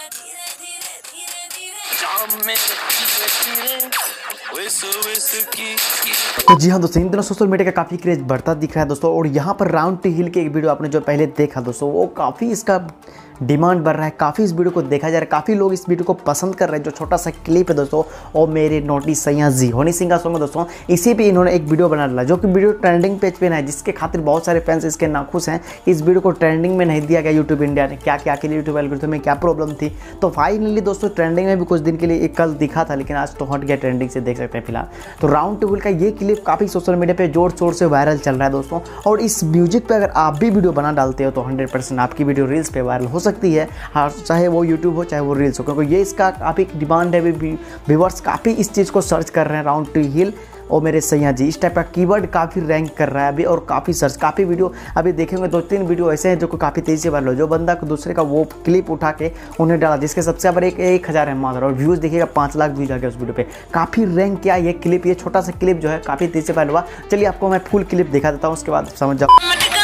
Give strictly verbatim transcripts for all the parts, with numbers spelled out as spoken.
तो जी हाँ दोस्तों, इन दिनों सोशल मीडिया का काफ़ी क्रेज बढ़ता दिख रहा है दोस्तों। और यहाँ पर राउंड टू हिल के एक वीडियो आपने जो पहले देखा दोस्तों, वो काफ़ी इसका डिमांड बढ़ रहा है, काफ़ी इस वीडियो को देखा जा रहा है, काफ़ी लोग इस वीडियो को पसंद कर रहे हैं। जो छोटा सा क्लिप है दोस्तों, और मेरे नोटी सैया जी हनी सिंह का सॉन्ग है दोस्तों, इसी पे इन्होंने एक वीडियो बना डाला जो कि वीडियो ट्रेंडिंग पेज पे है, जिसके खातिर बहुत सारे फैंस इसके नाखुश हैं। इस वीडियो को ट्रेंडिंग में नहीं दिया गया यूट्यूब इंडिया ने, क्या क्या के लिए यूट्यूब एल्गोरिथम में क्या प्रॉब्लम थी। तो फाइनली दोस्तों ट्रेंडिंग में भी कुछ दिन के लिए एक कल दिखा था, लेकिन आज तो हट गया ट्रेंडिंग से, देख सकते हैं फिलहाल। तो राउंड टू हिल का ये क्लिप काफ़ी सोशल मीडिया पे जोर शोर से वायरल चल रहा है दोस्तों। और इस म्यूजिक पे अगर आप भी वीडियो बना डालते हो तो हंड्रेड परसेंट आपकी वीडियो रील्स पे वायरल हो सकती है, चाहे वो यूट्यूब हो चाहे वो रील्स हो, क्योंकि ये इसका काफ़ी डिमांड है। व्यूअर्स काफ़ी इस चीज़ को सर्च कर रहे हैं, राउंड टू हिल और मेरे सैया जी, इस टाइप का कीवर्ड काफ़ी रैंक कर रहा है अभी। और काफ़ी सर्च, काफ़ी वीडियो अभी देखेंगे, दो तीन वीडियो ऐसे हैं जो काफ़ी तेज़ी से वायरल हो। जो बंदा को दूसरे का वो क्लिप उठा के उन्हें डाला, जिसके सबसे ज़्यादा एक एक हज़ार है मात्र, और व्यूज़ देखिएगा पाँच लाख व्यूज आ गया उस वीडियो पे। काफ़ी रैंक किया ये क्लिप, ये छोटा सा क्लिप जो है काफ़ी तेज़ी से वायरल हुआ। चलिए आपको मैं फुल क्लिप दिखा देता हूँ, उसके बाद समझ जाओ।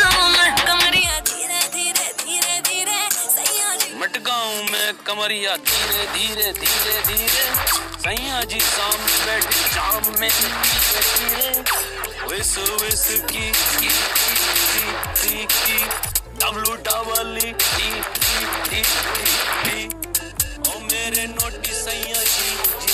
कमरिया धीरे धीरे धीरे धीरे सैया जी सामने बैठे शाम में धीरे धीरे विस विस की की की की W double E T T T O मेरे नोटी सैया जी जी।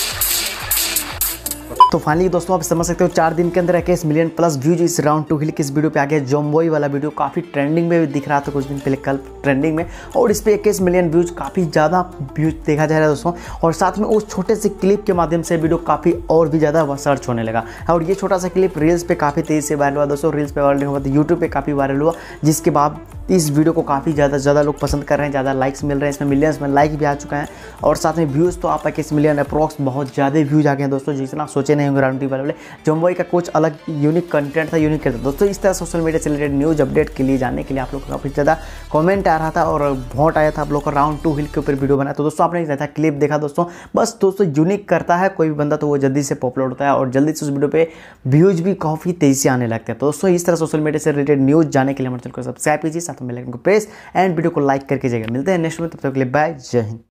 तो फाइनली दोस्तों आप समझ सकते हो, चार दिन के अंदर इक्कीस मिलियन प्लस व्यूज इस राउंड टू हिल के इस वीडियो पे आ गया। जोम्बोई वाला वीडियो काफ़ी ट्रेंडिंग में भी दिख रहा था कुछ दिन पहले, कल ट्रेंडिंग में, और इस पे इक्कीस मिलियन व्यूज, काफ़ी ज़्यादा व्यूज देखा जा रहा है दोस्तों। और साथ में उस छोटे से क्लिप के माध्यम से वीडियो काफ़ी और भी ज़्यादा सर्च होने लगा। और ये छोटा सा क्लिप रील्स पे काफ़ी तेज़ी से वायरल हुआ दोस्तों। रील्स पे वायरल हुआ तो यूट्यूब पे काफ़ी वायरल हुआ, जिसके बाद इस वीडियो को काफ़ी ज़्यादा ज़्यादा लोग पसंद कर रहे हैं, ज़्यादा लाइक्स मिल रहे हैं, इसमें मिलियंस में लाइक भी आ चुका है। और साथ में व्यूज़ तो आप इक्कीस मिलियन अप्रॉक्स बहुत ज़्यादा व्यूज आ गए हैं दोस्तों, जितना सोचे नहीं होंगे राउंड टू वाले। जोम्बोई का कुछ अलग यूनिक कंटेंट था, यूनिक था दोस्तों। इस तरह सोशल मीडिया से रिलेटेड न्यूज़ अपडेट के लिए जानने के लिए आप लोग का काफ़ी ज़्यादा कमेंट आ रहा था और वोट आया था आप लोग का राउंड टू हिल के ऊपर वीडियो बनाया। तो दोस्तों आपने जैसा क्लिप देखा दोस्तों, बस दोस्तों यूनिक करता है कोई भी बंदा तो वो जल्दी से पॉपुलर होता है और जल्दी से उस वीडियो पे व्यूज भी काफ़ी तेज़ी से आने लगते हैं। तो दोस्तों इस तरह सोशल मीडिया से रिलेटेड न्यूज़ जानने के लिए हमारे चैनल को सब्सक्राइब कीजिए, साथ में बेल आइकन को प्रेस एंड वीडियो को लाइक करके जाइएगा। मिलते हैं नेक्स्ट में, तब तक के लिए बाय, जय हिंद।